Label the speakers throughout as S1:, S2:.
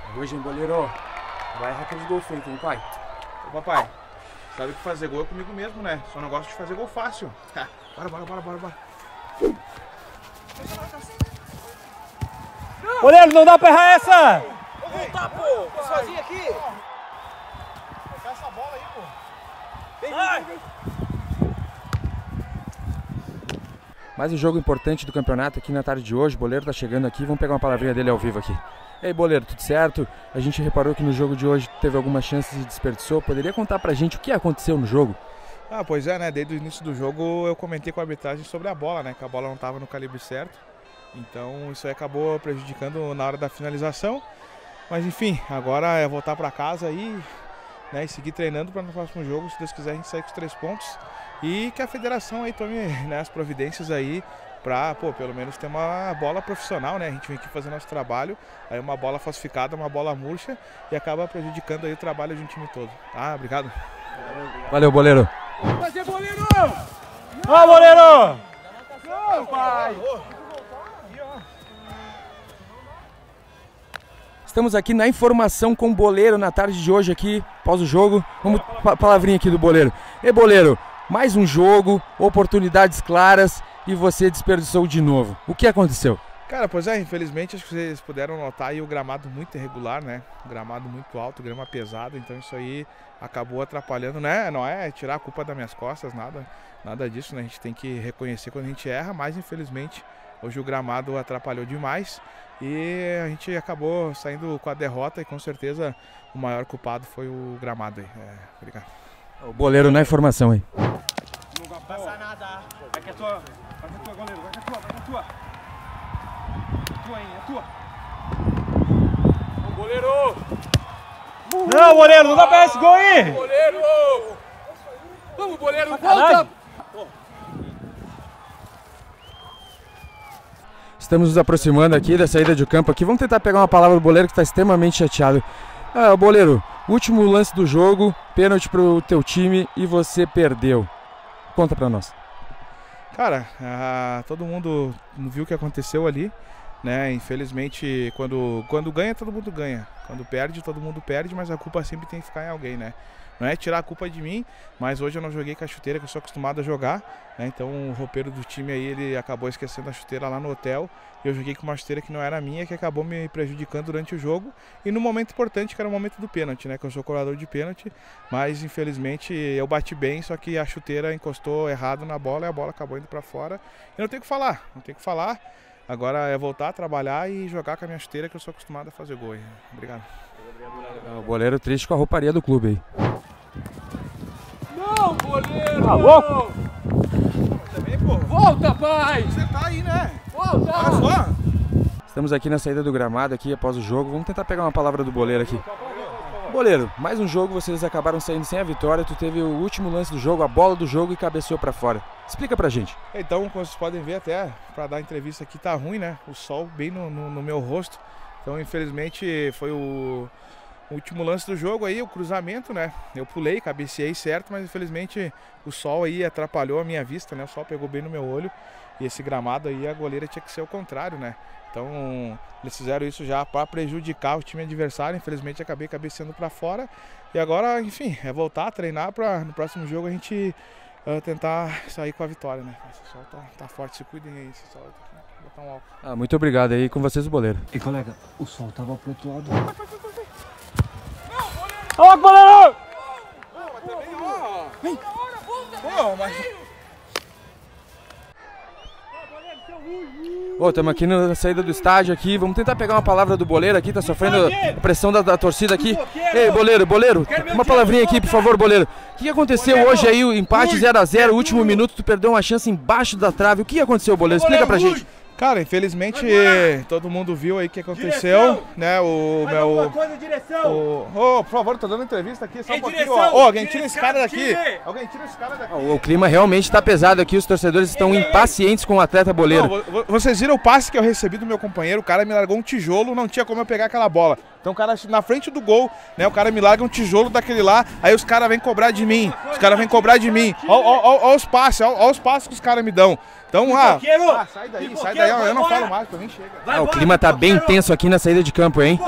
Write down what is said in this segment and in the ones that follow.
S1: Hoje, hein, goleiro? Vai errar aqueles gol feito, hein, pai?
S2: Ô, papai, sabe que fazer gol é comigo mesmo, né? Só não gosto de fazer gol fácil. Bora.
S1: Goleiro, não dá pra errar essa!
S3: Vou voltar, pô! Tô sozinho aqui!
S2: Pega essa bola aí, pô!
S3: Vem!
S1: Mais um jogo importante do campeonato aqui na tarde de hoje. O Boleiro tá chegando aqui, vamos pegar uma palavrinha dele ao vivo aqui. E aí, Boleiro, tudo certo? A gente reparou que no jogo de hoje teve algumas chances e desperdiçou. Poderia contar pra gente o que aconteceu no jogo?
S2: Ah, pois é, né? Desde o início do jogo eu comentei com a arbitragem sobre a bola, né? Que a bola não estava no calibre certo. Então isso aí acabou prejudicando na hora da finalização. Mas enfim, agora é voltar pra casa aí, né? E seguir treinando para no próximo jogo, se Deus quiser, a gente sair com os 3 pontos. E que a federação aí tome, né, as providências aí pra, pô, pelo menos ter uma bola profissional, né? A gente vem aqui fazer nosso trabalho, aí uma bola falsificada, uma bola murcha e acaba prejudicando aí o trabalho de um time todo. Ah, obrigado.
S1: Valeu, Boleiro.
S3: Vai ser goleiro!
S1: Ó, Boleiro!
S3: Não, pai!
S1: Estamos aqui na informação com o Boleiro na tarde de hoje aqui, após o jogo. Vamos, palavrinha aqui do Boleiro. E Boleiro, mais um jogo, oportunidades claras e você desperdiçou de novo. O que aconteceu?
S2: Cara, pois é, infelizmente acho que vocês puderam notar aí o gramado muito irregular, né? O gramado muito alto, grama pesada, então isso aí acabou atrapalhando, né? Não é tirar a culpa das minhas costas, nada disso, né? A gente tem que reconhecer quando a gente erra, mas infelizmente hoje o gramado atrapalhou demais e a gente acabou saindo com a derrota e com certeza o maior culpado foi o gramado aí. Obrigado.
S1: O Boleiro na informação aí.
S3: Não vai passar nada. Vai que é tua, goleiro. Vai que é tua. É tua. Ô, goleiro!
S1: Não, Boleiro, não dá pra esse gol aí!
S3: Goleiro! Vamos, goleiro, volta!
S1: Estamos nos aproximando aqui da saída de campo aqui. Vamos tentar pegar uma palavra do Boleiro que está extremamente chateado. Ah, Boleiro, último lance do jogo, pênalti pro teu time e você perdeu. Conta pra nós.
S2: Cara, todo mundo viu o que aconteceu ali, né? Infelizmente, quando ganha, todo mundo ganha. Quando perde, todo mundo perde, mas a culpa sempre tem que ficar em alguém, né? Não é tirar a culpa de mim, mas hoje eu não joguei com a chuteira que eu sou acostumado a jogar, né? Então o roupeiro do time aí, ele acabou esquecendo a chuteira lá no hotel e eu joguei com uma chuteira que não era minha, que acabou me prejudicando durante o jogo e no momento importante, que era o momento do pênalti, né? Que eu sou cobrador de pênalti, mas infelizmente eu bati bem, só que a chuteira encostou errado na bola e a bola acabou indo pra fora. E não tem o que falar, Agora é voltar a trabalhar e jogar com a minha chuteira que eu sou acostumado a fazer gol. Obrigado.
S1: O Boleiro triste com a rouparia do clube aí.
S3: Não, goleiro!
S1: Tá louco?
S2: Também, pô.
S3: Volta, pai!
S2: Você tá aí, né?
S3: Volta!
S2: Olha só.
S1: Estamos aqui na saída do gramado aqui após o jogo. Vamos tentar pegar uma palavra do Boleiro aqui. Boleiro, mais um jogo, vocês acabaram saindo sem a vitória. Tu teve o último lance do jogo, a bola do jogo e cabeceou pra fora. Explica pra gente.
S2: Então, como vocês podem ver, até pra dar entrevista aqui tá ruim, né? O sol bem no meu rosto. Então, infelizmente, foi o último lance do jogo aí, o cruzamento, né? Eu pulei, cabeceei certo, mas infelizmente o sol aí atrapalhou a minha vista, né? O sol pegou bem no meu olho e esse gramado aí, a goleira tinha que ser o contrário, né? Então, eles fizeram isso já para prejudicar o time adversário, infelizmente acabei cabeceando para fora. E agora, enfim, é voltar a treinar para no próximo jogo a gente tentar sair com a vitória, né? Esse sol tá forte, se cuidem aí, esse sol tem que botar um álcool.
S1: Muito obrigado aí, com vocês o Boleiro.
S4: E colega, o sol tava pro outro lado.
S1: Ó, Boleiro!
S2: Pô, mas...
S1: Estamos aqui na saída do estádio aqui, vamos tentar pegar uma palavra do Boleiro aqui, tá sofrendo a pressão da torcida aqui. Ei, Boleiro, uma palavrinha aqui, por favor, Boleiro. O que aconteceu hoje aí, o empate 0-0, último minuto, tu perdeu uma chance embaixo da trave. O que aconteceu, Boleiro? Explica pra gente.
S2: Cara, infelizmente todo mundo viu aí o que aconteceu, né? O meu... por favor, tô dando entrevista aqui, só um pouquinho. Alguém tira esse cara daqui. Alguém tira esse cara daqui.
S1: O clima realmente tá pesado aqui, os torcedores estão impacientes com o atleta Boleiro.
S2: Não, vocês viram o passe que eu recebi do meu companheiro, o cara me largou um tijolo, não tinha como eu pegar aquela bola. Então o cara na frente do gol, né? O cara me larga um tijolo daquele lá, aí os caras vêm cobrar de mim. Ó os passes, ó os passes que os caras me dão. Então, sai daí, eu não falo mais, pra mim chega.
S1: O clima tá bem intenso aqui na saída de campo, hein?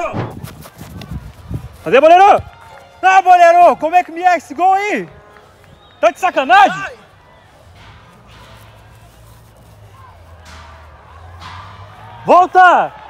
S3: Cadê, Boleiro? Ah, Boleiro, como é que me é esse gol aí? Tá de sacanagem? Volta!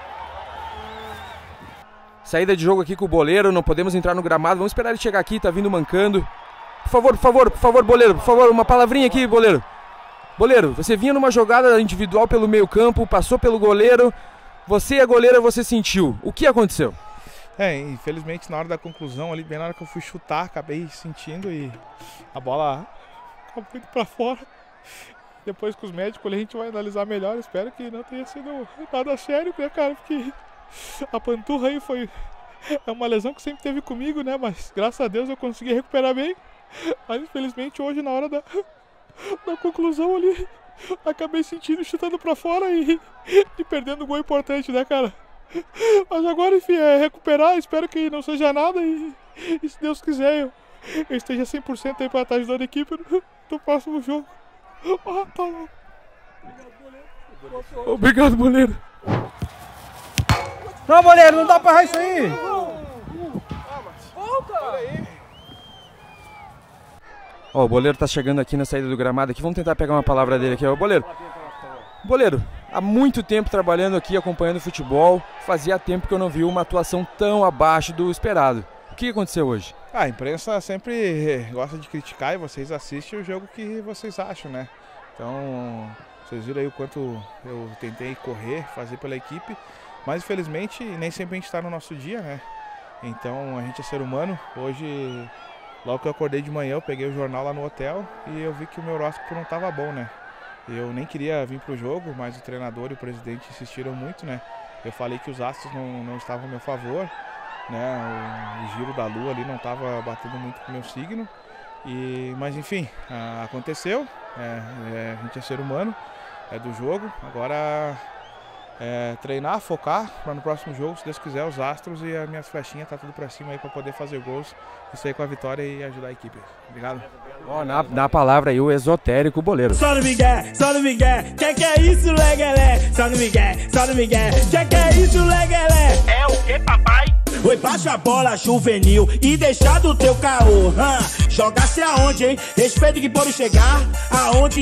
S1: Saída de jogo aqui com o Boleiro, não podemos entrar no gramado, vamos esperar ele chegar aqui, tá vindo mancando. Por favor, Boleiro, por favor, uma palavrinha aqui, Boleiro. Boleiro, você vinha numa jogada individual pelo meio campo, passou pelo goleiro, você e a goleira você sentiu. O que aconteceu?
S2: Infelizmente na hora da conclusão ali, bem na hora que eu fui chutar, acabei sentindo e a bola acabou indo pra fora. Depois com os médicos ali a gente vai analisar melhor, espero que não tenha sido nada sério, né, cara, porque a panturra aí é uma lesão que sempre teve comigo, né, mas graças a Deus eu consegui recuperar bem, mas infelizmente hoje na hora da conclusão ali, acabei sentindo, chutando pra fora e perdendo um gol importante, né, cara. Mas agora, enfim, é recuperar, espero que não seja nada e se Deus quiser eu esteja 100% aí pra estar ajudando a equipe no próximo jogo. Tá louco.
S1: Obrigado, Boleiro.
S3: Não, Boleiro, não dá pra errar isso aí.
S1: Ó, o Boleiro tá chegando aqui na saída do gramado aqui, vamos tentar pegar uma palavra dele aqui, ó. Boleiro, há muito tempo trabalhando aqui, acompanhando futebol, fazia tempo que eu não vi uma atuação tão abaixo do esperado. O que aconteceu hoje?
S2: A imprensa sempre gosta de criticar e vocês assistem o jogo que vocês acham, né? Então, vocês viram aí o quanto eu tentei correr, fazer pela equipe, mas infelizmente nem sempre a gente está no nosso dia, né? Então a gente é ser humano. Hoje, logo que eu acordei de manhã, eu peguei o jornal lá no hotel e eu vi que o meu horóscopo não estava bom, né? Eu nem queria vir para o jogo, mas o treinador e o presidente insistiram muito, né? Eu falei que os astros não estavam a meu favor, né? O giro da lua ali não estava batendo muito com o meu signo. Mas enfim, aconteceu. A gente é ser humano, é do jogo. Agora treinar, focar para no próximo jogo, se Deus quiser, os astros e as minhas flechinhas tá tudo para cima aí para poder fazer gols e sair com a vitória e ajudar a equipe. Obrigado.
S1: Ó, na palavra aí o esotérico Boleiro.
S5: Só no Miguel, que é isso, legalé? Só no Miguel, que é isso, legalé? É o que, papai? Oi, baixa a bola juvenil e deixa do teu caô. Joga-se aonde, hein? Respeito que pode chegar aonde.